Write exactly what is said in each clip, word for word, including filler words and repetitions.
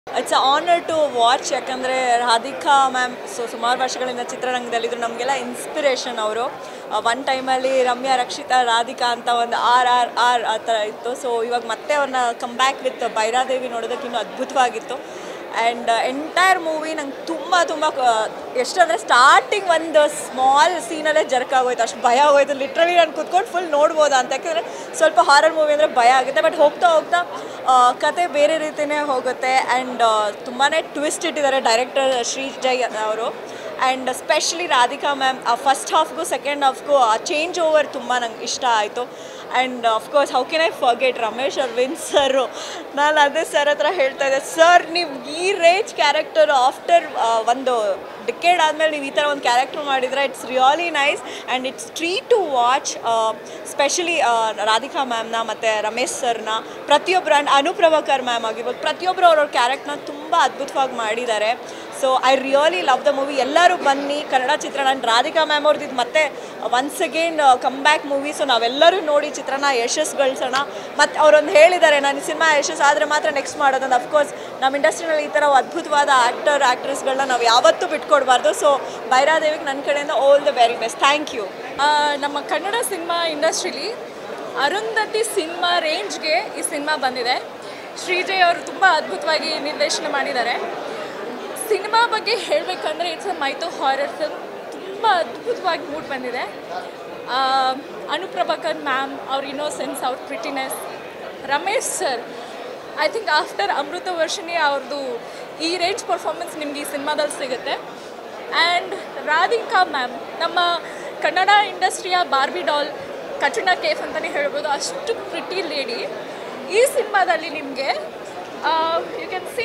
It's a honour to watch. ಯಾಕಂದರೆ Radhika ma'am so ಸುಮಾರು ವರ್ಷಗಳಿಂದ ಚಿತ್ರರಂಗದಲ್ಲಿದ್ದರು, ನಮಗೆಲ್ಲ ಇನ್ಸ್ಪಿರೇಷನ್ ಅವರು. ಒನ್ ಟೈಮಲ್ಲಿ ರಮ್ಯಾ, ರಕ್ಷಿತಾ, ರಾಧಿಕಾ ಅಂತ ಒಂದು ಆರ್ ಆರ್ ಆರ್ ಆ ಥರ ಇತ್ತು. ಸೊ ಇವಾಗ ಮತ್ತೆ ಅವ್ರನ್ನ ಕಮ್ ಬ್ಯಾಕ್ ವಿತ್ ಭೈರಾದೇವಿ ನೋಡೋದಕ್ಕೆ ಇನ್ನೂ ಅದ್ಭುತವಾಗಿತ್ತು. ಆ್ಯಂಡ್ ಎಂಟೈರ್ ಮೂವಿ ನಂಗೆ ತುಂಬ ತುಂಬ ಎಷ್ಟಂದರೆ ಸ್ಟಾರ್ಟಿಂಗ್ ಒಂದು ಸ್ಮಾಲ್ ಸೀನಲ್ಲೇ ಜರ್ಕಾಗೋಯ್ತು, ಅಷ್ಟು ಭಯ ಆಗೋಯ್ತು. ಲಿಟ್ರಲಿ ನಾನು ಕೂತ್ಕೊಂಡು ಫುಲ್ ನೋಡ್ಬೋದಾ ಅಂತ. ಯಾಕೆಂದರೆ ಸ್ವಲ್ಪ ಹಾರರ್ ಮೂವಿ ಅಂದರೆ ಭಯ ಆಗುತ್ತೆ, ಬಟ್ ಹೋಗ್ತಾ ಹೋಗ್ತಾ ಕತೆ ಬೇರೆ ರೀತಿಯೇ ಹೋಗುತ್ತೆ. ಆ್ಯಂಡ್ ತುಂಬಾ ಟ್ವಿಸ್ಟ್ ಇಟ್ಟಿದ್ದಾರೆ ಡೈರೆಕ್ಟರ್ ಶ್ರೀಜಯ್ ಅವರು. ಆ್ಯಂಡ್ ಸ್ಪೆಷಲಿ ರಾಧಿಕಾ ಮ್ಯಾಮ್ ಆ ಫಸ್ಟ್ ಹಾಫ್ಗೂ ಸೆಕೆಂಡ್ ಹಾಫ್ಗೂ ಆ ಚೇಂಜ್ ಓವರ್ ತುಂಬ ನಂಗೆ ಇಷ್ಟ ಆಯಿತು. And of course how can I forget Ramesh Aravind sir. ನಾನು ಅದೇ ಸರ್ ಹತ್ರ ಹೇಳ್ತಾ ಇದ್ದೆ, ಸರ್ ನೀವು ಈ ರೇಂಜ್ ಕ್ಯಾರೆಕ್ಟರು ಆಫ್ಟರ್ ಒಂದು ಡಿಕೇಡ್ ಆದಮೇಲೆ ನೀವು ಈ ಥರ ಒಂದು ಕ್ಯಾರೆಕ್ಟರ್ ಮಾಡಿದರೆ it's really nice and it's treat to watch. Specially Radhika ಮ್ಯಾಮ್ನ ಮತ್ತು ರಮೇಶ್ ಸರ್ನ ಪ್ರತಿಯೊಬ್ಬರು ಆ್ಯಂಡ್ ಅನುಪ್ರಭಾಕರ್ ಮ್ಯಾಮ್ ಆಗಿರ್ಬೋದು, ಪ್ರತಿಯೊಬ್ಬರು ಅವ್ರವ್ರ ಕ್ಯಾರೆಕ್ಟರ್ನ ತುಂಬ ಅದ್ಭುತವಾಗಿ ಮಾಡಿದ್ದಾರೆ. So I really love the movie. ಎಲ್ಲರೂ ಬನ್ನಿ, ಕನ್ನಡ ಚಿತ್ರಣ. ಆ್ಯಂಡ್ ರಾಧಿಕಾ ಮ್ಯಾಮ್ ಅವ್ರದ್ದು ಇದು ಮತ್ತೆ once again come back movie. So ನಾವೆಲ್ಲರೂ ನೋಡಿ ಚಿತ್ರನ ಯಶಸ್ಸು ಗಳಿಸೋಣ. ಮತ್ತು ಅವರೊಂದು ಹೇಳಿದ್ದಾರೆ, ನಾನು ಸಿನಿಮಾ ಯಶಸ್ಸು ಆದರೆ ಮಾತ್ರ ನೆಕ್ಸ್ಟ್ ಮಾಡೋದಂದು. ಅಫ್ಕೋರ್ಸ್ ನಮ್ಮ ಇಂಡಸ್ಟ್ರಿನಲ್ಲಿ ಈ ಥರ ಅದ್ಭುತವಾದ ಆ್ಯಕ್ಟರ್ ಆ್ಯಕ್ಟ್ರೆಸ್ಗಳನ್ನ ನಾವು ಯಾವತ್ತೂ ಬಿಟ್ಕೊಡ್ಬಾರ್ದು. ಸೊ ಭೈರಾದೇವಿಗೆ ನನ್ನ ಕಡೆಯಿಂದ all the very best. Thank you. ನಮ್ಮ ಕನ್ನಡ ಸಿನಿಮಾ ಇಂಡಸ್ಟ್ರೀಲಿ ಅರುಂಧತಿ ಸಿನಿಮಾ ರೇಂಜ್ಗೆ ಈ ಸಿನಿಮಾ ಬಂದಿದೆ. ಶ್ರೀಜಯ್ ಅವರು ತುಂಬ ಅದ್ಭುತವಾಗಿ ನಿರ್ದೇಶನ ಮಾಡಿದ್ದಾರೆ. ಸಿನಿಮಾ ಬಗ್ಗೆ ಹೇಳಬೇಕಂದ್ರೆ it's a mytho horror film. ತುಂಬ ಅದ್ಭುತವಾಗಿ ಮೂಡ್ ಬಂದಿದೆ. ಅನುಪ್ರಭಾಕರ್ ಮ್ಯಾಮ್ ಅವ್ರ ಇನ್ನೋಸೆನ್ಸ್, ಅವ್ರ prettiness, Ramesh sir I think after Amrutha Varshini ಅವ್ರದ್ದು ಈ ರೇಂಜ್ ಪರ್ಫಾರ್ಮೆನ್ಸ್ ನಿಮ್ಗೆ ಈ ಸಿನಿಮಾದಲ್ಲಿ ಸಿಗುತ್ತೆ. ಆ್ಯಂಡ್ ರಾಧಿಕಾ ಮ್ಯಾಮ್ ನಮ್ಮ ಕನ್ನಡ ಇಂಡಸ್ಟ್ರಿಯ ಬಾರ್ಬಿ ಡಾಲ್, ಕಟ್ರಿನಾ ಕೇಫ್ ಅಂತಲೇ ಹೇಳ್ಬೋದು. ಅಷ್ಟು ಪ್ರಿಟಿ ಲೇಡಿ ಈ ಸಿನಿಮಾದಲ್ಲಿ ನಿಮಗೆ ಯು ಕ್ಯಾನ್ ಸಿ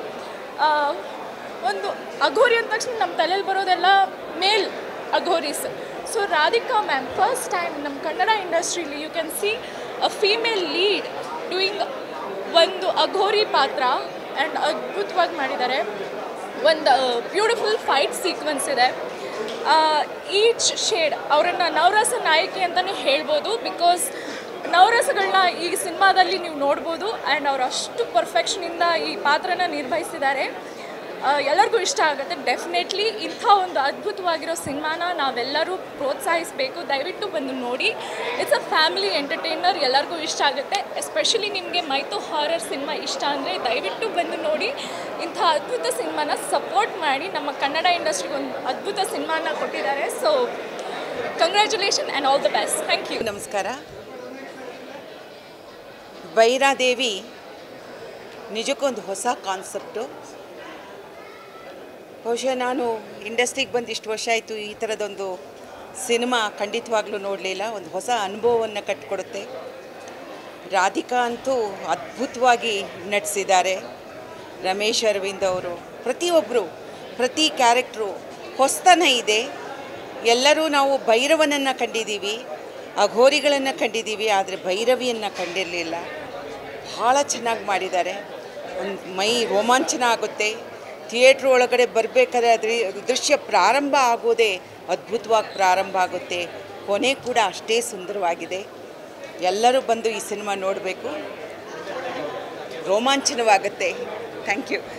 ಒಂದು ಅಘೋರಿ ಅಂದ ತಕ್ಷಣ ನಮ್ಮ ತಲೆಯಲ್ಲಿ ಬರೋದೆಲ್ಲ male aghoris. So Radhika ma'am first time ನಮ್ಮ ಕನ್ನಡ ಇಂಡಸ್ಟ್ರೀಲಿ you can see a female lead doing ಒಂದು ಅಘೋರಿ ಪಾತ್ರ ಆ್ಯಂಡ್ ಅದ್ಭುತವಾಗಿ ಮಾಡಿದ್ದಾರೆ. ಒಂದು ಬ್ಯೂಟಿಫುಲ್ ಫೈಟ್ ಸೀಕ್ವೆನ್ಸ್ ಇದೆ. ಈಚ್ ಶೇಡ್ ಅವರನ್ನು ನವರಸ ನಾಯಕಿ ಅಂತಲೇ ಹೇಳ್ಬೋದು. ಬಿಕಾಸ್ ನವರಸಗಳನ್ನ ಈ ಸಿನಿಮಾದಲ್ಲಿ ನೀವು ನೋಡ್ಬೋದು. ಆ್ಯಂಡ್ ಅವರು ಅಷ್ಟು ಪರ್ಫೆಕ್ಷನಿಂದ ಈ ಪಾತ್ರನ ನಿರ್ವಹಿಸಿದ್ದಾರೆ. ಎಲ್ಲರಿಗೂ ಇಷ್ಟ ಆಗುತ್ತೆ ಡೆಫಿನೆಟ್ಲಿ. ಇಂಥ ಒಂದು ಅದ್ಭುತವಾಗಿರೋ ಸಿನಿಮಾನ ನಾವೆಲ್ಲರೂ ಪ್ರೋತ್ಸಾಹಿಸಬೇಕು. ದಯವಿಟ್ಟು ಬಂದು ನೋಡಿ. ಇಟ್ಸ್ ಅ ಫ್ಯಾಮಿಲಿ ಎಂಟರ್ಟೈನರ್, ಎಲ್ಲರಿಗೂ ಇಷ್ಟ ಆಗುತ್ತೆ. ಎಸ್ಪೆಷಲಿ ನಿಮಗೆ ಮೈಥೋ ಹಾರರ್ ಸಿನಿಮಾ ಇಷ್ಟ ಅಂದರೆ ದಯವಿಟ್ಟು ಬಂದು ನೋಡಿ. ಇಂಥ ಅದ್ಭುತ ಸಿನಿಮಾನ ಸಪೋರ್ಟ್ ಮಾಡಿ. ನಮ್ಮ ಕನ್ನಡ ಇಂಡಸ್ಟ್ರಿಗೆ ಒಂದು ಅದ್ಭುತ ಸಿನಿಮಾನ ಕೊಟ್ಟಿದ್ದಾರೆ. So congratulation and all the best. Thank you. ನಮಸ್ಕಾರ. ಭೈರಾದೇವಿ ನಿಜಕ್ಕೊಂದು ಹೊಸ ಕಾನ್ಸೆಪ್ಟು. ಬಹುಶಃ ನಾನು ಇಂಡಸ್ಟ್ರಿಗೆ ಬಂದು ಇಷ್ಟು ವರ್ಷ ಆಯಿತು, ಈ ಥರದೊಂದು ಸಿನಿಮಾ ಖಂಡಿತವಾಗ್ಲೂ ನೋಡಲಿಲ್ಲ. ಒಂದು ಹೊಸ ಅನುಭವವನ್ನು ಕಟ್ಟಿಕೊಡುತ್ತೆ. ರಾಧಿಕಾ ಅಂತೂ ಅದ್ಭುತವಾಗಿ ನಟಿಸಿದ್ದಾರೆ. ರಮೇಶ್ ಅರವಿಂದ್ ಅವರು ಪ್ರತಿಯೊಬ್ಬರು, ಪ್ರತಿ ಕ್ಯಾರೆಕ್ಟ್ರು ಹೊಸತನ ಇದೆ. ಎಲ್ಲರೂ ನಾವು ಭೈರವನನ್ನು ಕಂಡಿದ್ದೀವಿ, ಅಘೋರಿಗಳನ್ನು ಕಂಡಿದ್ದೀವಿ, ಆದರೆ ಭೈರವಿಯನ್ನು ಕಂಡಿರಲಿಲ್ಲ. ಭಾಳ ಚೆನ್ನಾಗಿ ಮಾಡಿದ್ದಾರೆ. ಒಂದು ಮೈ ರೋಮಾಂಚನ ಆಗುತ್ತೆ. ಥಿಯೇಟ್ರ್ ಒಳಗಡೆ ಬರಬೇಕಾದ್ರೆ ಅದ್ರ ದೃಶ್ಯ ಪ್ರಾರಂಭ ಆಗೋದೇ ಅದ್ಭುತವಾಗಿ ಪ್ರಾರಂಭ ಆಗುತ್ತೆ. ಕೊನೆ ಕೂಡ ಅಷ್ಟೇ ಸುಂದರವಾಗಿದೆ. ಎಲ್ಲರೂ ಬಂದು ಈ ಸಿನಿಮಾ ನೋಡಬೇಕು, ರೋಮಾಂಚನವಾಗುತ್ತೆ. Thank you.